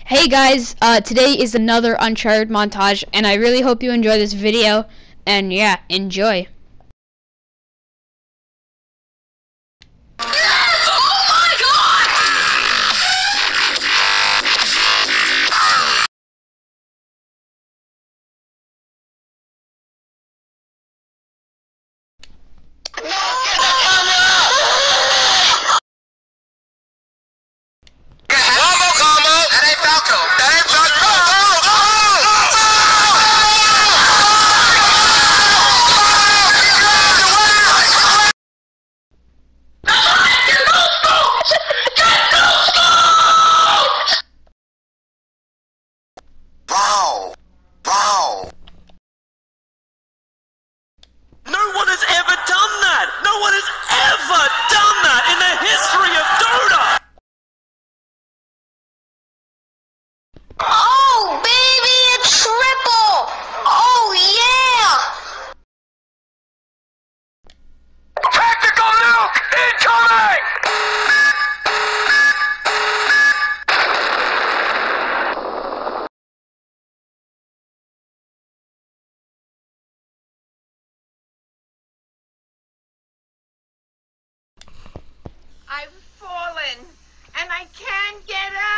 Hey guys, today is another Uncharted montage, and I really hope you enjoy this video, and yeah, enjoy. No one has ever done that! No one has ever done that in the history of Dota! Oh, baby, a triple! Oh, yeah! Tactical nuke incoming! I've fallen, and I can't get